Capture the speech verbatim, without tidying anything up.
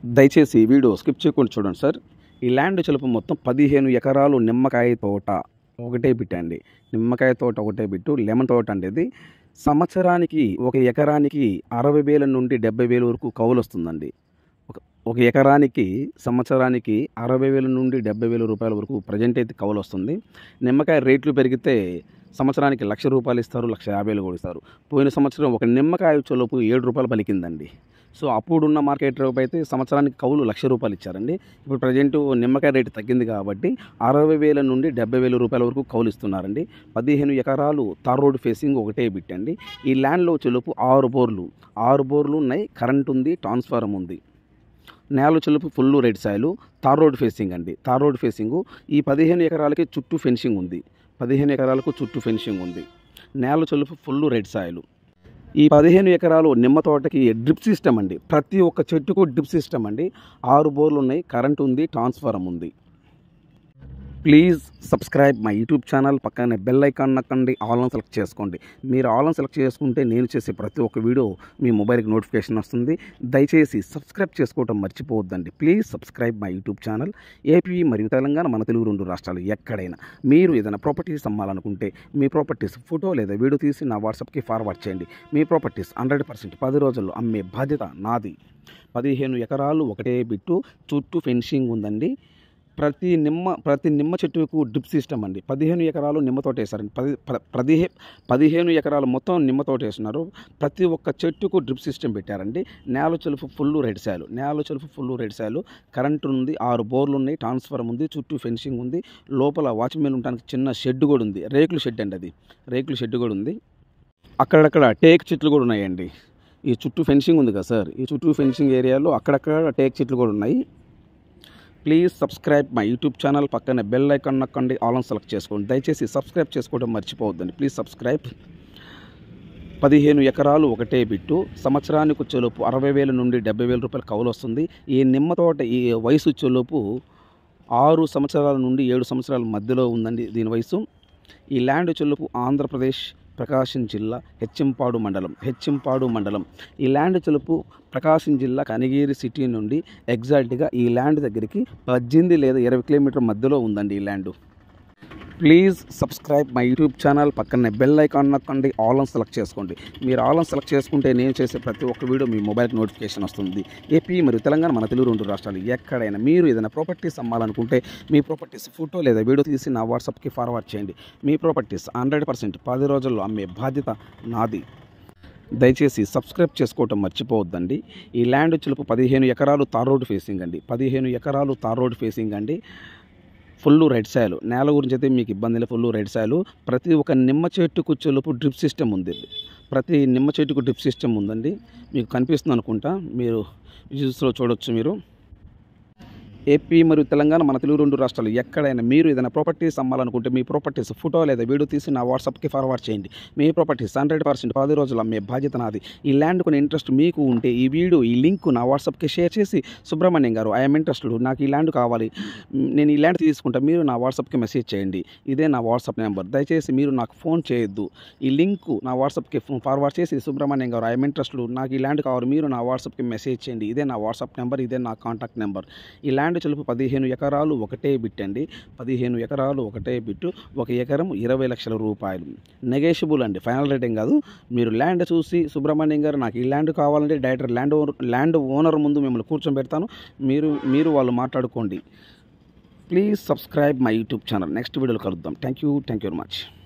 దయచేసి ఈ video skip చేయకుండా చూడండి సార్. ఈ ల్యాండ్ చెలుపు మొత్తం పదిహేను ఎకరాలు నిమ్మకాయ తోట ఒకటే బిట్ అండి. నిమ్మకాయ తోట ఒకటే బిట్టు. లెమన్ తోట అనేది సంవత్సరానికి ఒక ఎకరానికి అరవై వేల నుండి డెబ్బై వేల వరకు కౌలు వస్తుందండి. ఒక ఒక ఎకరానికి సంవత్సరానికి అరవై వేల నుండి డెబ్బై వేల రూపాయల వరకు ప్రజెంట్ అయితే కౌలు వస్తుంది. నిమ్మకాయ రేట్లు పెరిగితే సంవత్సరానికి లక్ష రూపాయలు ఇస్తారు, లక్ష యాభై వేలు కూడా ఇస్తారు. పోయిన సంవత్సరం ఒక నిమ్మకాయ చెలుపు ఏడు రూపాయలు పలికిందండి. సో అప్పుడున్న మార్కెట్ రేపు అయితే సంవత్సరానికి కౌలు లక్ష రూపాయలు ఇచ్చారండి. ఇప్పుడు ప్రజెంట్ నిమ్మకాయ రేటు తగ్గింది కాబట్టి అరవై వేల నుండి డెబ్బై వేల రూపాయల వరకు కౌలు ఇస్తున్నారండి. పదిహేను ఎకరాలు తార్ రోడ్ ఫేసింగ్ ఒకటే బిట్ అండి. ఈ ల్యాండ్లో చెలుపు ఆరు బోర్లు ఆరు బోర్లు ఉన్నాయి, కరెంట్ ఉంది, ట్రాన్స్ఫారం ఉంది. నేల చెలుపు full red soil, tar road facing అండి. Tar road facing. ఈ పదిహేను ఎకరాలకి చుట్టూ ఫెన్సింగ్ ఉంది. పదిహేను ఎకరాలకు చుట్టూ ఫెన్సింగ్ ఉంది. నేల చెలుపు ఫుల్ రెడ్ సాయిలు. ఈ పదిహేను ఎకరాలు నిమ్మ తోటకి డ్రిప్ సిస్టమ్ అండి. ప్రతి ఒక్క చెట్టుకు డ్రిప్ సిస్టమ్ అండి. ఆరు బోర్లు ఉన్నాయి, కరెంట్ ఉంది, ట్రాన్స్ఫారం ఉంది. Please subscribe my YouTube channel. పక్కనే బెల్ ఐకాన్ నొక్కండి, ఆల్ ఆన్ సెలెక్ట్ చేసుకోండి. మీరు ఆల్ ఆన్ సెలెక్ట్ చేసుకుంటే నేను చేసే ప్రతి ఒక్క వీడియో మీ మొబైల్కి నోటిఫికేషన్ వస్తుంది. దయచేసి సబ్స్క్రైబ్ చేసుకోవడం మర్చిపోవద్దండి. Please subscribe my YouTube channel. AP మరియు తెలంగాణ, మన తెలుగు రెండు రాష్ట్రాలు ఎక్కడైనా మీరు ఏదైనా ప్రాపర్టీస్ అమ్మాలనుకుంటే మీ ప్రాపర్టీస్ ఫోటో లేదా వీడియో తీసి నా వాట్సాప్కి ఫార్వర్డ్ చేయండి. మీ ప్రాపర్టీస్ హండ్రెడ్ పర్సెంట్ పది రోజుల్లో అమ్మే బాధ్యత నాది. పదిహేను ఎకరాలు ఒకటే బిట్టు, చుట్టూ ఫెన్సింగ్ ఉందండి. ప్రతి నిమ్మ ప్రతి నిమ్మ చెట్టుకు డ్రిప్ సిస్టమ్ అండి. పదిహేను ఎకరాలు నిమ్మ తోట వేశారండి. పది పదిహే పదిహేను ఎకరాలు మొత్తం నిమ్మ తోట వేస్తున్నారు. ప్రతి ఒక్క చెట్టుకు డ్రిప్ సిస్టమ్ పెట్టారండి. నేల చెలుపు ఫుల్ రెడ్ సాయిలు. నేల చెలుపు ఫుల్ రెడ్ సాయిలు. కరెంటు ఉంది, ఆరు బోర్లు ఉన్నాయి, ట్రాన్స్ఫార్మర్ ఉంది, చుట్టూ ఫెన్సింగ్ ఉంది. లోపల వాచ్మెన్ ఉండడానికి చిన్న షెడ్ కూడా ఉంది. రేకుల షెడ్ అండి అది. రేకుల షెడ్ కూడా ఉంది. అక్కడక్కడ టేక్ చెట్లు కూడా ఉన్నాయండి. ఈ చుట్టూ ఫెన్సింగ్ ఉంది కదా సార్, ఈ చుట్టూ ఫెన్సింగ్ ఏరియాలో అక్కడక్కడ టేక్ చెట్లు కూడా ఉన్నాయి. Please subscribe my YouTube channel. పక్కనే బెల్ ఐకాన్ నొక్కండి, ఆల్ ఆన్ సెలెక్ట్ చేసుకోండి. దయచేసి సబ్స్క్రైబ్ చేసుకోవడం మర్చిపోవద్దండి. Please subscribe. పదిహేను ఎకరాలు ఒకటే బిట్టు. సంవత్సరానికి చెలుపు అరవై వేల నుండి డెబ్బై వేల రూపాయలు కౌలు వస్తుంది. ఈ నిమ్మ తోట ఈ వయసు చెలుపు ఆరు సంవత్సరాల నుండి ఏడు సంవత్సరాల మధ్యలో ఉందండి దీని వయసు. ఈ ల్యాండ్ చెలుపు ఆంధ్రప్రదేశ్, ప్రకాశం జిల్లా, హెచ్చింపాడు మండలం. హెచ్చింపాడు మండలం. ఈ ల్యాండ్ చెలుపు ప్రకాశం జిల్లా కనిగిరి సిటీ నుండి ఎగ్జాక్ట్గా ఈ ల్యాండ్ దగ్గరికి పద్దెనిమిది లేదా ఇరవై కిలోమీటర్ మధ్యలో ఉందండి ఈ land. Please subscribe my YouTube channel. పక్కనే బెల్ ఐకాన్ నొక్కండి, ఆల్ ఆన్ సెలెక్ట్ చేసుకోండి. మీరు ఆల్ ఆన్ సెలెక్ట్ చేసుకుంటే నేను చేసే ప్రతి ఒక్క వీడియో మీ మొబైల్కి నోటిఫికేషన్ వస్తుంది. ఏపీ మరియు తెలంగాణ, మన తెలుగు రెండు రాష్ట్రాలు ఎక్కడైనా మీరు ఏదైనా ప్రాపర్టీస్ అమ్మాలనుకుంటే మీ ప్రాపర్టీస్ ఫోటో లేదా వీడియో తీసి నా వాట్సాప్కి ఫార్వర్డ్ చేయండి. మీ ప్రాపర్టీస్ హండ్రెడ్ పర్సెంట్ పది రోజుల్లో అమ్మే బాధ్యత నాది. దయచేసి సబ్స్క్రైబ్ చేసుకోవటం మర్చిపోవద్దండి. ఈ ల్యాండ్ చెలుపు పదిహేను ఎకరాలు తార్ రోడ్ ఫేసింగ్ అండి. పదిహేను ఎకరాలు తార్ రోడ్ ఫేసింగ్ అండి. Full red soil. నేల గురించి అయితే మీకు ఇబ్బంది లేదు. Full red soil. ప్రతి ఒక్క నిమ్మ చెట్టుకు చెలుపు డ్రిప్ సిస్టమ్ ఉంది. ప్రతి నిమ్మ చెట్టుకు డ్రిప్ సిస్టమ్ ఉందండి. మీకు కనిపిస్తుంది అనుకుంటా, మీరు విజువల్స్లో చూడొచ్చు. మీరు ఏపీ మరియు తెలంగాణ, మన తెలుగు రెండు రాష్ట్రాలు ఎక్కడైనా మీరు ఏదైనా ప్రాపర్టీస్ అమ్మాలనుకుంటే మీ ప్రాపర్టీస్ ఫోటో లేదా వీడియో తీసి నా వాట్సాప్కి ఫార్వర్డ్ చేయండి. మీ ప్రాపర్టీస్ హండ్రెడ్ పర్సెంట్ పది రోజులు అమ్మే బాధ్యత నాది. ఈ ల్యాండ్ కొన్ని ఇంట్రెస్ట్ మీకు ఉంటే ఈ వీడియో ఈ లింక్ నా వాట్సాప్కి షేర్ చేసి, సుబ్రహ్మణ్యం గారు ఐఎమ్ ఇంట్రెస్టెడ్, నాకు ఈ ల్యాండ్ కావాలి, నేను ఈ ల్యాండ్ తీసుకుంటా, మీరు నా వాట్సాప్కి మెసేజ్ చేయండి. ఇదే నా వాట్సాప్ నెంబర్. దయచేసి మీరు నాకు ఫోన్ చేయొద్దు. ఈ లింక్ నా వాట్సాప్కి ఫార్వర్డ్ చేసి, సుబ్రహ్మణ్యం గారు ఐఎమ్ ఇంట్రెస్టెడ్, నాకు ఈ ల్యాండ్ కావాలి, మీరు నా వాట్సాప్కి మెసేజ్ చేయండి. ఇదే నా వాట్సాప్ నెంబర్, ఇదే నా కాంటాక్ట్ నెంబర్. ఈ ల్యాండ్ చెలుపు పదిహేను ఎకరాలు ఒకటే బిట్ అండి. పదిహేను ఎకరాలు ఒకటే బిట్టు. ఒక ఎకరం ఇరవై లక్షల రూపాయలు. నెగోషియబుల్ అండి, ఫైనల్ రేటింగ్ కాదు. మీరు ల్యాండ్ చూసి, సుబ్రహ్మణ్యం గారు నాకు ఈ ల్యాండ్ కావాలంటే direct land owner land owner ముందు మిమ్మల్ని కూర్చోబెడతాను. మీరు మీరు వాళ్ళు మాట్లాడుకోండి. Please subscribe my YouTube channel. Next వీడియోలో కలుద్దాం. Thank you thank you very much.